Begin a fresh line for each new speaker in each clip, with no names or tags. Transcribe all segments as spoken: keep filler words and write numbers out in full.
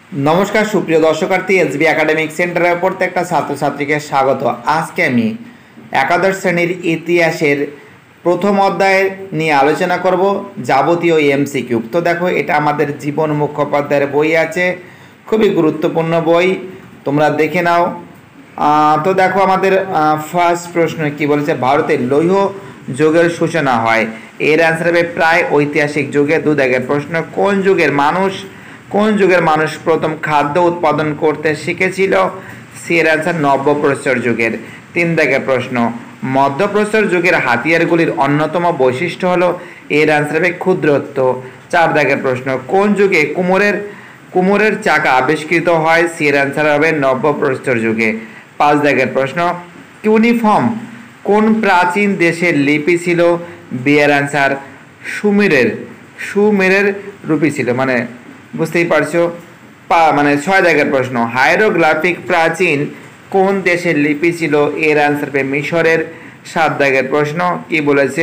नमस्कार सुप्रिय दर्शकार्थी एसबी एकाडेमिक सेंटर प्रत्येकटा छात्र छात्री के स्वागत। आज के आमी एकादश श्रेणीर इतिहासेर प्रथम अध्याय निये आलोचना करब जाबतीय एमसिकिউ। तो देखो এটা আমাদের জীবন মুখোপাধ্যায়ের বই আছে, খুবই গুরুত্বপূর্ণ বই, তোমরা দেখে নাও। তো দেখো আমাদের ফার্স্ট প্রশ্ন কি বলেছে, ভারতে লৌহ যুগের সূচনা হয়। এর অ্যান্সার হবে প্রায় ঐতিহাসিক যুগে। দু দাগের প্রশ্ন, কোন যুগের মানুষ কোন যুগের মানুষ প্রথম খাদ্য উৎপাদন করতে শিখেছিল? সি এর অ্যান্সার নব্যপ্রস্তর যুগের। তিন দাগের প্রশ্ন, মধ্যপ্রস্তর যুগের হাতিয়ারগুলির অন্যতম বৈশিষ্ট্য হলো? এর অ্যান্সার হবে ক্ষুদ্রত্ব। চার দাগের প্রশ্ন, কোন যুগে কুমোরের কুমোরের চাকা আবিষ্কৃত হয়? সি এর অ্যান্সার হবে নব্যপ্রস্তর যুগে। পাঁচ দাগের প্রশ্ন, কিউনিফর্ম কোন প্রাচীন দেশের লিপি ছিল? বি এর অ্যান্সার সুমেরের সুমেরের রূপী ছিল, মানে বুঝতেই পারছো। পা মানে ছয় দাগের প্রশ্ন, হাইরোগ্রাফিক প্রাচীন কোন দেশের লিপি ছিল? এর অ্যান্সার হবে মিশরের। সাত দাগের প্রশ্ন কি বলেছে,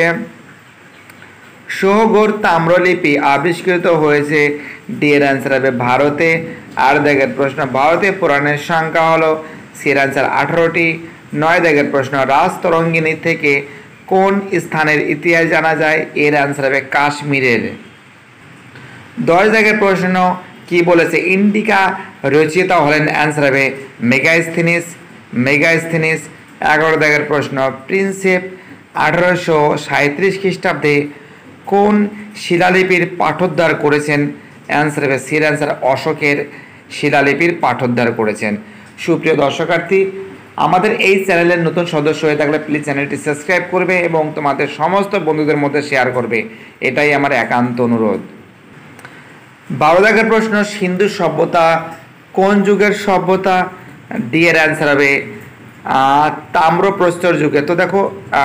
সহগর তাম্রলিপি আবিষ্কৃত হয়েছে? ডি এর অ্যান্সার হবে ভারতে। আট দাগের প্রশ্ন, ভারতে পুরাণের সংখ্যা হলো? সি এর অ্যান্সার আঠারোটি। নয় দাগের প্রশ্ন, রাজতরঙ্গিনী থেকে কোন স্থানের ইতিহাস জানা যায়? এর অ্যান্সার হবে কাশ্মীরের। দশ দাগের প্রশ্ন কি বলেছে, ইন্ডিকা রচয়িতা হলেন? অ্যান্সার হবে মেগাস্থিনিস মেগাস্থিনিস। এগারো দাগের প্রশ্ন, প্রিন্সেপ আঠারোশো সাঁত্রিশ খ্রিস্টাব্দে কোন শিলালিপির পাঠোদ্ধার করেছেন? অ্যান্সার হবে সির অ্যান্সার অশোকের শিলালিপির পাঠোদ্ধার করেছেন। সুপ্রিয় দর্শকার্থী, আমাদের এই চ্যানেলের নতুন সদস্য হয়ে থাকলে প্লিজ চ্যানেলটি সাবস্ক্রাইব করবে এবং তোমাদের সমস্ত বন্ধুদের মধ্যে শেয়ার করবে, এটাই আমার একান্ত অনুরোধ। বারো দাগের প্রশ্ন, সিন্ধু সভ্যতা কোন যুগের সভ্যতা? ডি এর অ্যান্সার হবে তাম্রপ্রস্তর যুগে। তো দেখো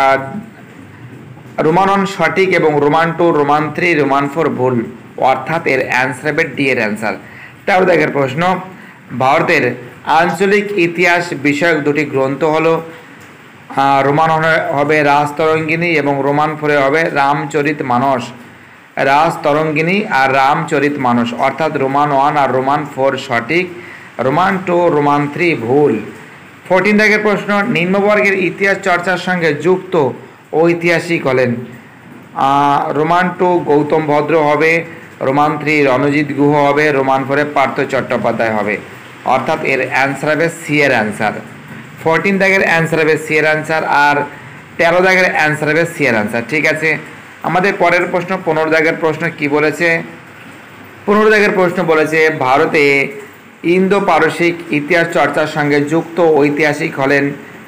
রোমান ওয়ান সঠিক এবং Roman two Roman three Roman four ভুল, অর্থাৎ এর অ্যান্সার হবে ডি এর অ্যান্সার। তেরো দাগের প্রশ্ন, ভারতের আঞ্চলিক ইতিহাস বিষয়ক দুটি গ্রন্থ হলো? রোমান হবে রাজতরঙ্গিনী এবং রোমান ফোরে হবে রামচরিত মানস। রাজতরঙ্গিনী আর রামচরিত মানস, অর্থাৎ রোমান ওয়ান আর রোমান ফোর সঠিক, রোমান টু রোমান থ্রি ভুল। ফোরটিন দাগের প্রশ্ন, নিম্নবর্গের ইতিহাস চর্চার সঙ্গে যুক্ত ঐতিহাসিক হলেন? রোমান টু গৌতম ভদ্র হবে, রোমান থ্রি রণজিৎ গুহ হবে, রোমান ফোরে পার্থ চট্টোপাধ্যায় হবে, অর্থাৎ এর অ্যান্সার হবে সি এর অ্যান্সার। ফোরটিন দাগের অ্যান্সার হবে সি এর অ্যান্সার, আর তেরো দাগের অ্যান্সার হবে সি এর অ্যান্সার। ঠিক আছে, আমাদের পরের প্রশ্ন পনেরো দাগের প্রশ্ন কি বলেছে, পনেরো দাগের প্রশ্ন বলেছে ভারতে ইন্দো পারসিক ইতিহাস চর্চার সঙ্গে যুক্ত ঐতিহাসিক হলেন?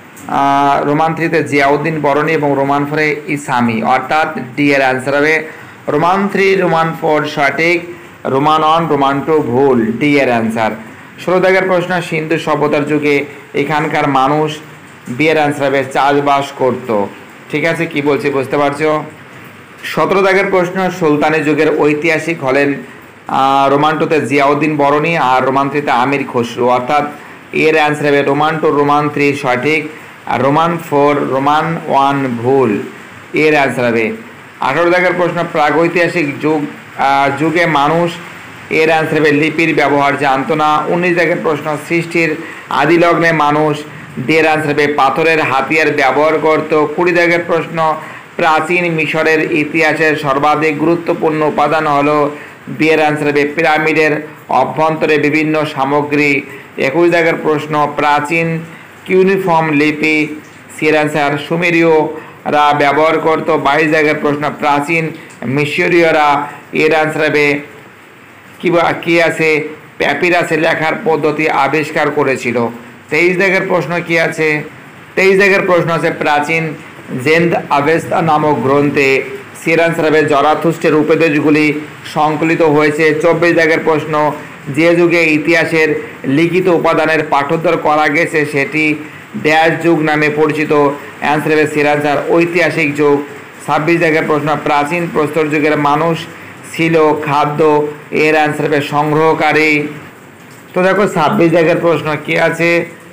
রোমান থ্রিতে জিয়াউদ্দিন বরণী এবং রোমান ফোরে ইসামি, অর্থাৎ ডি এর অ্যান্সার হবে রোমান থ্রি রোমান ফোর সঠিক, রোমান ওয়ান রোমান টু ভুল, ডি এর অ্যান্সার। ষোলো দাগের প্রশ্ন, সিন্ধু সভ্যতার যুগে এখানকার মানুষ? বি এর অ্যান্সার হবে চাষবাস করত। ঠিক আছে, কি বলছি বুঝতে পারছো। সতেরো দাগের প্রশ্ন, সুলতানি যুগের ঐতিহাসিক হলেন? রোমান টুতে জিয়াউদ্দিন বরণী আর রোমান থ্রিতে আমির খসরু, অর্থাৎ এর অ্যান্সার হবে রোমান টু রোমান থ্রি সঠিক, আর রোমান ফোর রোমান ওয়ান ভুল, এর অ্যান্সার হবে। আঠারো দাগের প্রশ্ন, প্রাগৈতিহাসিক যুগ যুগে মানুষ? এর অ্যান্সার হবে লিপির ব্যবহার জানতো না। উনিশ দাগের প্রশ্ন, সৃষ্টির আদিলগ্নে মানুষ? ডি এর অ্যান্সার হবে পাথরের হাতিয়ার ব্যবহার করত। কুড়ি দাগের প্রশ্ন, প্রাচীন মিশরের ইতিহাসের সর্বাধিক গুরুত্বপূর্ণ উপাদান হলো? বি এর অ্যান্সার হবে পিরামিডের অভ্যন্তরে বিভিন্ন সামগ্রী। একুশ দাগের প্রশ্ন, প্রাচীন কিউনিফর্ম লিপি? সি এর অ্যান্সার সুমেরীয়রা ব্যবহার করত। বাইশ দাগের প্রশ্ন, প্রাচীন মিশরীয়রা? এর অ্যান্সার হবে কি কি আছে প্যাপিরাসে লেখার পদ্ধতি আবিষ্কার করেছিল। তেইশ দাগের প্রশ্ন কি আছে, তেইশ দাগের প্রশ্ন আছে প্রাচীন জেন্দ আভেস্তা নামক গ্রন্থে? সি এর অ্যান্সার হবে জরাথুস্টের উপদেশগুলি সংকলিত হয়েছে। চব্বিশ দাগের প্রশ্ন, যে যুগে ইতিহাসের লিখিত উপাদানের পাঠোদ্ধার করা গেছে সেটি ড্যাশ যুগ নামে পরিচিত? অ্যান্সার হবে সি এর অ্যান্সার ঐতিহাসিক যুগ। ছাব্বিশ দাগের প্রশ্ন, প্রাচীন প্রস্তর যুগের মানুষ ছিল খাদ্য? এর অ্যান্সার হবে সংগ্রহকারী। তো দেখো ছাব্বিশ দাগের প্রশ্ন কি আছে,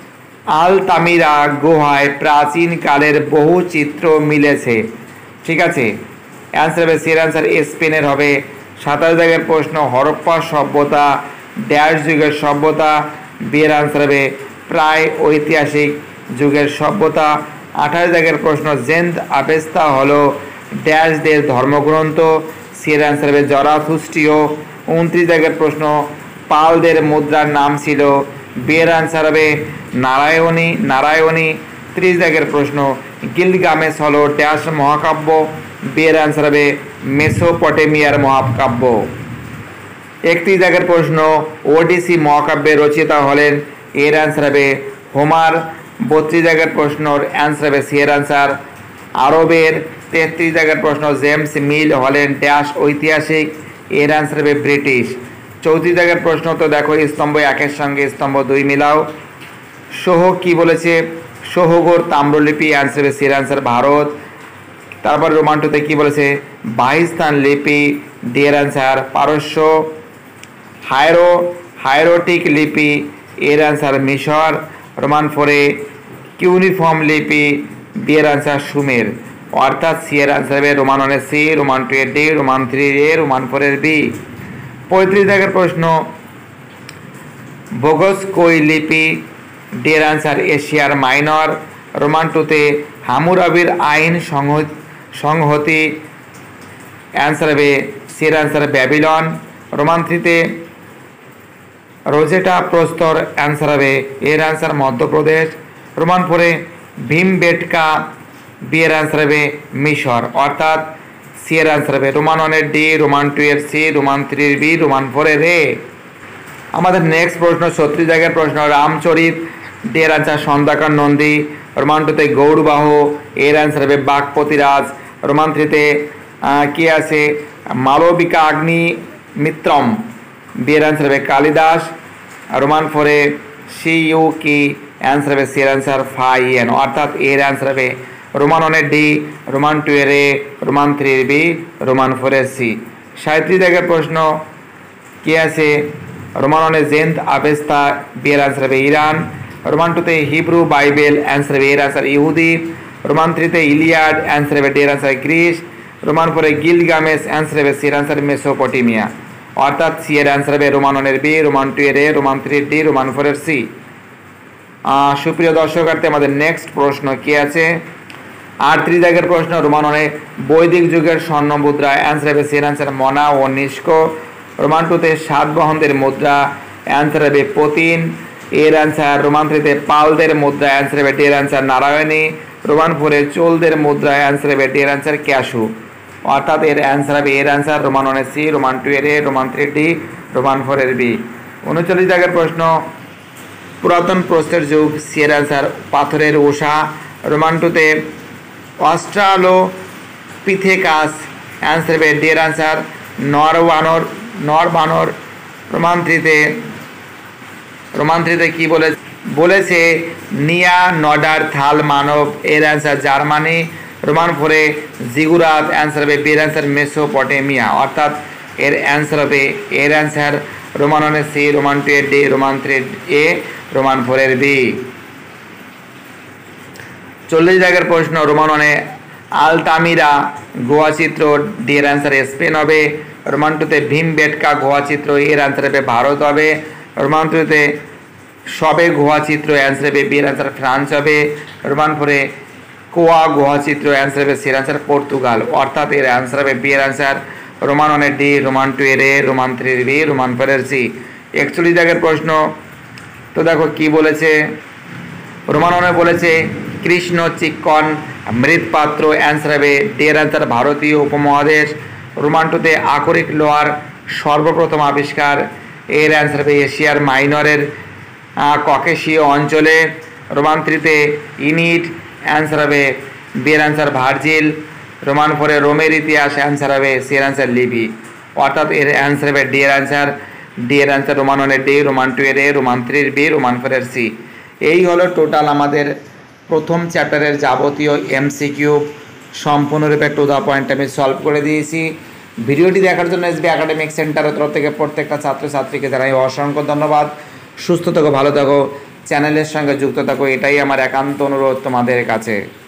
আলতামিরা গুহায় প্রাচীন কালের বহু চিত্র মিলেছে? ঠিক আছে, অ্যান্সার হবে সি এর অ্যান্সার স্পেনের হবে। সাতাশ দাগের প্রশ্ন, হরপ্পা সভ্যতা ড্যাশ যুগের সভ্যতা, বি এর আনসার হবে প্রায় ঐতিহাসিক যুগের সভ্যতা। আঠাশ দাগের প্রশ্ন, জেন্দ আবেস্তা হলো ড্যাশ দের ধর্মগ্রন্থ, সি এর আনসার হবে জরাথুস্ট্রীয়। উনত্রিশ দাগের প্রশ্ন, পালদের মুদ্রার নাম ছিল, বি এর আনসার হবে নারায়ণী নারায়ণী। ত্রিশ দাগের প্রশ্ন, গিলগামেশ হলো ড্যাশ মহাকাব্য, বি এর আনসার হবে মেসোপটেমিয়ার মহাকাব্য। একত্রিশ দাগের প্রশ্ন, ওডিসি মহাকাব্যের রচয়িতা হলেন, এর আনসার হবে হোমার। বত্রিশ দাগের প্রশ্নর অ্যান্সার হবে সি এর আনসার আরবের। তেত্রিশ দাগের প্রশ্ন, জেমস মিল হলেন ড্যাশ ঐতিহাসিক, এর আনসার হবে ব্রিটিশ। চৌত্রিশ দাগের প্রশ্ন, তো দেখো স্তম্ভ একের সঙ্গে স্তম্ভ দুই মিলাও। সোহ কি বলেছে, সোহগর তাম্রলিপি, অ্যান্সার হবে সি এর আনসার ভারত। তারপর রোমান টুতে কি বলেছে, বাহিস্তান লিপি, ডি এর আনসার পারস্য। হায়রো হায়রোটিক লিপি, এর আনসার মিশর। রোমান ফোরে কিউনিফর্ম লিপি, বি এর আনসার সুমের, অর্থাৎ সি এর আনসার হবে রোমান ওয়ানের সি, রোমান টু এর D, Roman three A, Roman four এর বি। পঁয়ত্রিশ দাগের প্রশ্ন, ভোগস্কোই লিপি, ডি এর আনসার এশিয়ার মাইনর। রোমান টুতে হামুরাবির আইন সংহতি, অ্যান্সার হবে সি এর আনসার ব্যাবিলন। রোমান থ্রিতে রোজেটা প্রস্তর, অ্যান্সার হবে এর আনসার মধ্যপ্রদেশ। রোমান ফোরে ভীমবেটকা, বি এর আনসার হবে মিশর, অর্থাৎ সি এর আনসার হবে রোমান ওয়ানের ডি, রোমান টু এর সি, রোমান থ্রি এর বি, রোমান ফোর এর এ। আমাদের নেক্সট প্রশ্ন, ছত্রিশ জায়গার প্রশ্ন, রামচরিত, ডি এর আনসার সন্ধ্যাকর নন্দী। রোমান টুতে গৌরবাহ, এর আনসার হবে বাগপতিরাজ। রোমান থ্রিতে কি আছে, মালবিকা অগ্নি মিত্রম, বি এর আনসার হবে কালিদাস। রোমান ফোরে সি ইউ কি, অ্যান্সার হবে সি এর আনসার ফাইয়েন, অর্থাৎ এর আনসার হবে রোমান ওয়ানের ডি, রোমান টু এর এ, রোমান থ্রি এর বি, রোমান ফোর এর সি। সাঁত্রিশ জায়গার প্রশ্ন কি আছে, রোমান ওয়ানের জেন্দ আবেস্তা, বি এর আনসার হবে ইরান। রোমান টুতে হিব্রু বাইবেল, অ্যান্সার হবে এর আনসার ইহুদি। রোমান থ্রিতে ইলিয়াড, অ্যান্সার হবে ডি এর আনসার গ্রিস। রোমান ফোরে গিলগামেশ, অ্যান্সার হবে সি এর আনসার মেসোপটেমিয়া, অর্থাৎ সি এর আনসার হবে রোমান ওয়ানের বি, রোমান টু এর এ, রোমান থ্রি এর ডি, রোমান ফোর এর সি। সুপ্রিয় দর্শকার্থী, আমাদের নেক্সট প্রশ্ন কি আছে, আটত্রিশ দাগের প্রশ্ন, রোমান ওয়ানে বৈদিক যুগের স্বর্ণ মুদ্রা, অ্যান্সার হবে সি এর আনসার মনা ও নিষ্কো। রোমান টুতে সাতবাহনদের মুদ্রা, অ্যান্সার হবে পতিন, এর আনসার। রোমান থ্রিতে পালদের মুদ্রা, অ্যান্সার হবে ডি এর আনসার নারায়ণী। রোমান ফোরে চোলদের মুদ্রা, অ্যান্সার হবে ডি এর আনসার ক্যাশু, অর্থাৎ এর অ্যান্সার হবে এর আনসার রোমান ওয়ানের সি, রোমান টু এর A, Roman three D, Roman four এর বি। উনচল্লিশ দাগের প্রশ্ন, পুরাতন প্রস্তর যুগ, সি এর আনসার পাথরের উষা। রোমান টুতে অস্ট্রালোপিথেকাস, অ্যান্সার হবে ডি এর আনসার নরবানর নরবানর। রোমান থ্রিতে রোমান থ্রিতে কি বলে বলেছে নিয়া নডার থাল মানব, এর অ্যান্সার জার্মানি। রোমান ফোরে জিগুরাত, অ্যান্সার হবে বি এর অ্যান্সার মেসোপটেমিয়া, অর্থাৎ এর অ্যান্সার হবে এর অ্যান্সার রোমান ওয়ানের সি, রোমান টু এর D, Roman three A, Roman four এর বি। চল্লিশ জায়গার প্রশ্ন, রোমান ওয়ানে আলতামিরা গুহাচিত্র, ডি এর অ্যান্সার স্পেন হবে। রোমান টুতে ভীমবেটকা গুহাচিত্র, এর অ্যান্সার হবে ভারত হবে। রোমান টুতে সবে গুহাচিত্র, অ্যান্সার হবে বি এর অ্যান্সার ফ্রান্স হবে। রোমান ফোরে কোয়া গুহাচিত্র, অ্যান্সার হবে সি এর অ্যান্সার পর্তুগাল, অর্থাৎ এর অ্যান্সার হবে বি এর অ্যান্সার রোমান ওয়ানের ডি, রোমান টু এর এ, রোমান থ্রি এর বি, রোমান ফোর এর সি। একচল্লিশ জায়গার প্রশ্ন, তো দেখো কি বলেছে, রোমান ওয়ানে বলেছে কৃষ্ণ চিক্কন মৃৎপাত্র, অ্যান্সার হবে ডি এর অ্যান্সার ভারতীয় উপমহাদেশ। রোমান টুতে আকরিক লোহার সর্বপ্রথম আবিষ্কার, এর অ্যান্সার হবে এশিয়ার মাইনরের ককেশীয় অঞ্চলে। রোমান থ্রিতে ইনিট, অ্যান্সার হবে বি এর অ্যান্সার ভার্জিল। রোমান ফোরে রোমের ইতিহাস, অ্যান্সার হবে সি এর অ্যান্সার লিপি, অর্থাৎ এর অ্যান্সার হবে ডি এর অ্যান্সার ডি এর অ্যান্সার রোমান ওয়ানের ডি, রোমান টু এর এ, রোমান থ্রি এর বি, রোমান ফোর এর সি। এই হলো টোটাল আমাদের প্রথম চ্যাপ্টারের যাবতীয় এমসিকিউ সম্পূর্ণরূপে টু দ্য পয়েন্ট আমি সলভ করে দিয়েছি। ভিডিওটি দেখার জন্য এসবি একাডেমিক সেন্টারের তরফ থেকে প্রত্যেকটা ছাত্রছাত্রীকে জানাই অসংখ্য ধন্যবাদ। সুস্থ থাকো, ভালো থাকো, চ্যানেলের সঙ্গে যুক্ত থাকো, এটাই আমার একান্ত অনুরোধ তোমাদের কাছে।